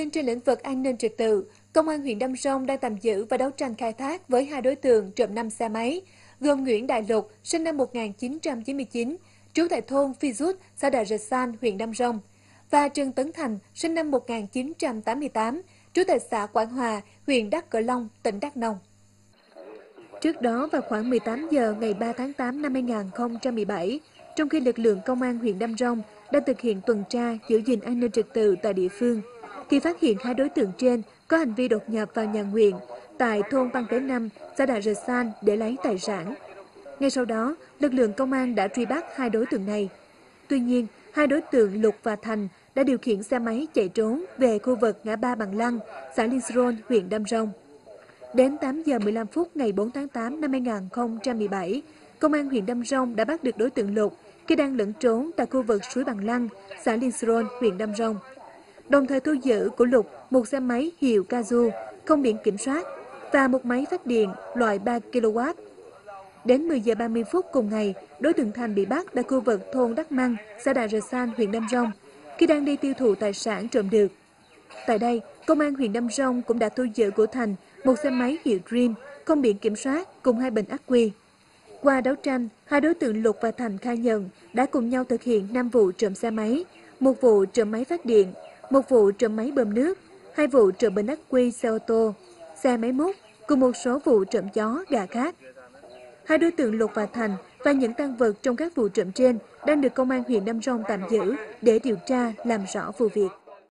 tin trên lĩnh vực an ninh trật tự, Công an huyện Đam Rông đang tạm giữ và đấu tranh khai thác với 2 đối tượng trộm 5 xe máy, gồm Nguyễn Đại Lục, sinh năm 1999, trú tại thôn Phi Rút, xã Đà Rệt San, huyện Đam Rông, và Trần Tấn Thành, sinh năm 1988, trú tại xã Quảng Hòa, huyện Đắk Cờ Long, tỉnh Đắk Nông. Trước đó, vào khoảng 18 giờ ngày 3 tháng 8 năm 2017, trong khi lực lượng công an huyện Đam Rông đang thực hiện tuần tra giữ gìn an ninh trật tự tại địa phương, thì phát hiện 2 đối tượng trên có hành vi đột nhập vào nhà nguyện tại thôn Văn Tế 5, xã Đà Rệt San để lấy tài sản. Ngay sau đó, lực lượng công an đã truy bắt 2 đối tượng này. Tuy nhiên, 2 đối tượng Lục và Thành đã điều khiển xe máy chạy trốn về khu vực ngã ba Bằng Lăng, xã Liên Sron, huyện Đam Rông. Đến 8 giờ 15 phút ngày 4 tháng 8 năm 2017, Công an huyện Đam Rông đã bắt được đối tượng Lục khi đang lẫn trốn tại khu vực suối Bằng Lăng, xã Liên Sron, huyện Đam Rông. Đồng thời thu giữ của Lục một xe máy hiệu Kazu không biển kiểm soát và một máy phát điện loại 3 kW. Đến 10 giờ 30 phút cùng ngày, đối tượng Thành bị bắt tại khu vực thôn Đắc Măng, xã Đà Rệt San, huyện Đam Rông, khi đang đi tiêu thụ tài sản trộm được. Tại đây, Công an huyện Đam Rông cũng đã thu giữ của Thành một xe máy hiệu Dream không biển kiểm soát cùng 2 bình ắc quy. Qua đấu tranh, 2 đối tượng Lục và Thành khai nhận đã cùng nhau thực hiện 5 vụ trộm xe máy, 1 vụ trộm máy phát điện, 1 vụ trộm máy bơm nước, 2 vụ trộm bình ắc quy xe ô tô, xe máy múc cùng một số vụ trộm chó, gà khác. 2 đối tượng Lục và Thành và những tang vật trong các vụ trộm trên đang được Công an huyện Đam Rông tạm giữ để điều tra làm rõ vụ việc.